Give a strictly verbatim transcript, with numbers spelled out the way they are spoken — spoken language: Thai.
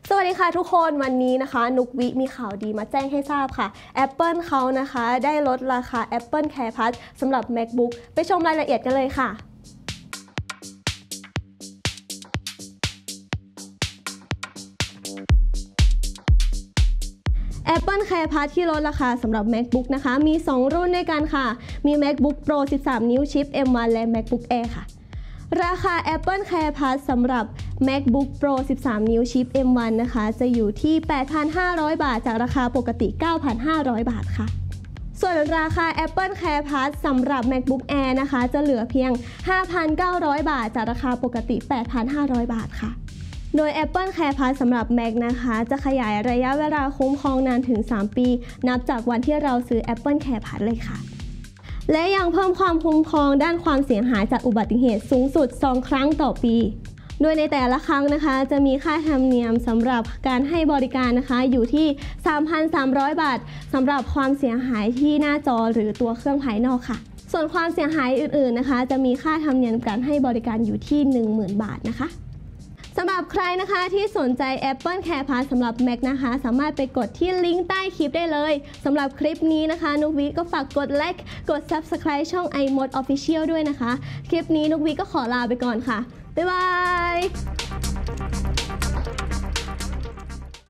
สวัสดีค่ะทุกคนวันนี้นะคะนุกวิมีข่าวดีมาแจ้งให้ทราบค่ะ Apple เขานะคะได้ลดราคา Apple CarePlus สำหรับ MacBook ไปชมรายละเอียดกันเลยค่ะ Apple CarePlus ที่ลดราคาสำหรับ MacBook นะคะมีสองรุ่นด้วยกันค่ะมี MacBook Pro สิบสาม นิ้วชิป เอ็ม วัน และ MacBook Air ค่ะราคา Apple CarePlus สำหรับ MacBook Pro สิบสาม นิ้วชิป เอ็ม วัน นะคะจะอยู่ที่ แปดพันห้าร้อย บาทจากราคาปกติ เก้าพันห้าร้อย บาทค่ะส่วนราคา Apple CarePlus สำหรับ MacBook Air นะคะจะเหลือเพียง ห้าพันเก้าร้อย บาทจากราคาปกติ แปดพันห้าร้อย บาทค่ะโดย Apple CarePlus สำหรับ Mac นะคะจะขยายระยะเวลาคุ้มครองนานถึงสามปีนับจากวันที่เราซื้อ Apple CarePlus เลยค่ะและยังเพิ่มความคุ้มครองด้านความเสียหายจากอุบัติเหตุสูงสุดสองครั้งต่อปีโดยในแต่ละครั้งนะคะจะมีค่าธรรมเนียมสำหรับการให้บริการนะคะอยู่ที่ สามพันสามร้อย บาทสำหรับความเสียหายที่หน้าจอหรือตัวเครื่องภายนอกค่ะส่วนความเสียหายอื่นๆนะคะจะมีค่าธรรมเนียมการให้บริการอยู่ที่ หนึ่งหมื่น บาทนะคะสำหรับใครนะคะที่สนใจ Apple CarePlus สำหรับ Mac นะคะสามารถไปกดที่ลิงก์ใต้คลิปได้เลยสำหรับคลิปนี้นะคะนุกวิก็ฝากกดไลค์กด Subscribe ช่อง iMode Official ด้วยนะคะคลิปนี้นุกวิก็ขอลาไปก่อนค่ะบ๊ายบาย